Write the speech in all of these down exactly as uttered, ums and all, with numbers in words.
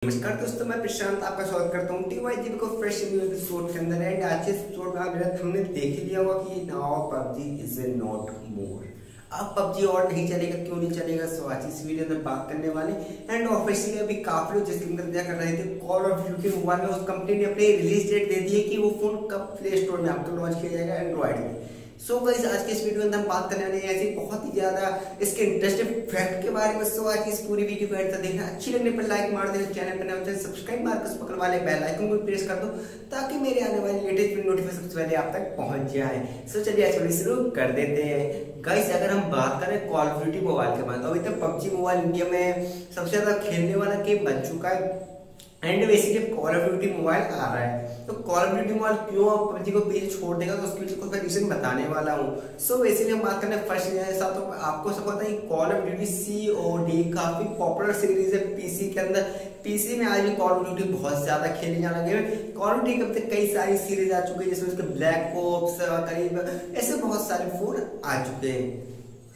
नमस्कार दोस्तों, मैं प्रशांत आपका स्वागत करता हूँ टी वाई जी को फ्रेश न्यू एपिसोड के अंदर। एंड आज के एपिसोड में आप मेरा हमने देख लिया होगा कि now PUBG is a not more. अब पबजी और नहीं चलेगा, क्यों नहीं चलेगा? सो आज इस वीडियो में बात करने वाले। एंड ऑफिशियली अभी काफी लोग जिसके अंदर क्या कर रहे थे, कॉल ऑफ ड्यूटी मोबाइल में उस कंपनी ने अपनी रिलीज डेट दे दी है कि वो फोन कब प्ले स्टोर में आपको लॉन्च किया जाएगा एंड्रॉइड में। सो so गाइस, आज के इस वीडियो में हम बात करने वाले हैं ऐसी बहुत ही ज्यादा इसके इंटरेस्टिंग फैक्ट के बारे में। सो so, आज की इस पूरी वीडियो को एंड तक देखना, अच्छी लगने पर लाइक मार देना, चैनल पर नए हो सब्सक्राइब मार कर पकड़ वाले बेल आइकन को प्रेस कर दो ताकि मेरे आने वाली लेटेस्ट वीडियो नोटिफिकेशन सबसे पहले आप तक पहुंच जाए। सो so, चलिए आज वीडियो शुरू कर देते हैं। गाइस, अगर हम बात करें कॉल ऑफ ड्यूटी मोबाइल के बाद, तो अभी तक पबजी मोबाइल इंडिया में सबसे ज्यादा खेलने वाला गेम बन चुका है। And basically call of duty mobile आ रहा है, तो कॉल ऑफ ड्यूटी मोबाइल क्यों पबजी को पीछे छोड़ देगा, तो उसके लिए रीजन बताने वाला हूँ। सो बेसिकली हम बात करें फर्स्ट ऐसा, तो आपको सब पता है call of duty C O D काफी पॉपुलर सीरीज है पीसी के अंदर। पीसी में आज भी कॉल ऑफ ड्यूटी बहुत ज्यादा खेले जाने लगे। कॉल ऑफ ड्यूटी अब तक कई सारी सीरीज आ चुकी है, जिसमें उसके ब्लैक ओप्स करीब ऐसे बहुत सारे फोन आ चुके हैं।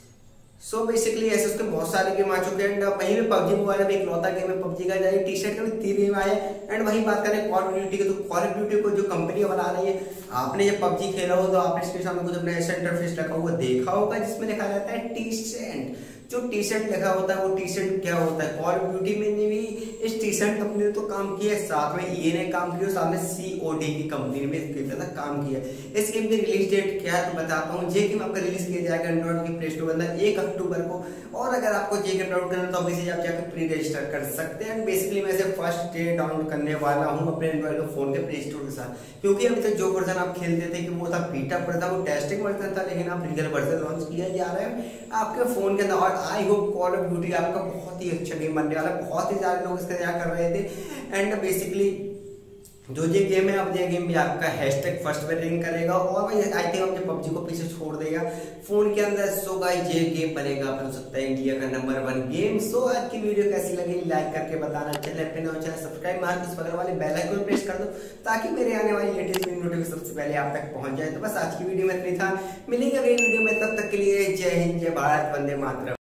सो so बेसिकली ऐसे उसके बहुत सारे गेम आ चुके हैं। एंड वहीं पे पबजी मोबाइल में इकलौता गेम है पबजी का, जाए टी शर्ट का भी तीन गेम आए। एंड वहीं बात करें कॉल ऑफ ड्यूटी की, तो कॉल ऑफ ड्यूटी को जो कंपनी बना रही है, आपने जब पबजी खेला हो तो आपने इसके सामने कुछ अपना ऐसा इंटरफेस रखा हुआ देखा होगा जिसमें लिखा जाता है टी शर्ट। जो टी शर्ट लिखा होता है वो टी शर्ट क्या होता है? कॉल ऑफ ड्यूटी में भी इस टी शर्ट कंपनी ने तो काम किया है, साथ में ई ने काम किया, साथ में सी ओ डी की कंपनी ने भी काम किया। इस गेम की रिलीज डेट क्या है तो बताता हूँ। जे गेम आपका रिलीज किया जाएगा एंड्रॉइड की प्ले स्टोर के अंदर एक अक्टूबर को। और अगर आपको जे गेम डाउनलोड करना है तो अभी से आप जाकर प्री रजिस्टर कर सकते हैं। बेसिकली मैं इसे फर्स्ट डे डाउनलोड करने वाला हूँ अपने एंड्रॉइड फोन के प्ले स्टोर के साथ, क्योंकि अभी तक जो वर्जन आप खेलते थे कि वो था बीटा पर था, वो टेस्टिंग वर्जन था, लेकिन अब रियल वर्जन लॉन्च किया जा रहा है आपके फोन के अंदर। और I hope call of duty आपका बहुत ही अच्छा गेम बनने वाला है। बहुत ही ज्यादा लोग इसका इंतजार कर रहे थे। एंड बेसिकली जो ये गेम है, अब ये गेम भी आपका हैशटैग फर्स्ट पे रिंग करेगा और भाई आई थिंक अपने पबजी को पीछे छोड़ देगा फोन के अंदर। सो गाइस, ये गेम बनेगा हो सकता है इंडिया का नंबर वन गेम। सो आज की वीडियो कैसी लगी लाइक करके बताना, चैनल पे नया चैनल सब्सक्राइब मार के उस बगल वाले बेल आइकन प्रेस कर दो ताकि मेरे आने वाली लेटेस्ट वीडियो नोटिफिकेशन सबसे पहले आप तक पहुंच जाए। तो बस आज की वीडियो में इतना था, मिलेंगे अगली वीडियो में, तब तक के लिए जय हिंद, जय भारत, वंदे मातरम।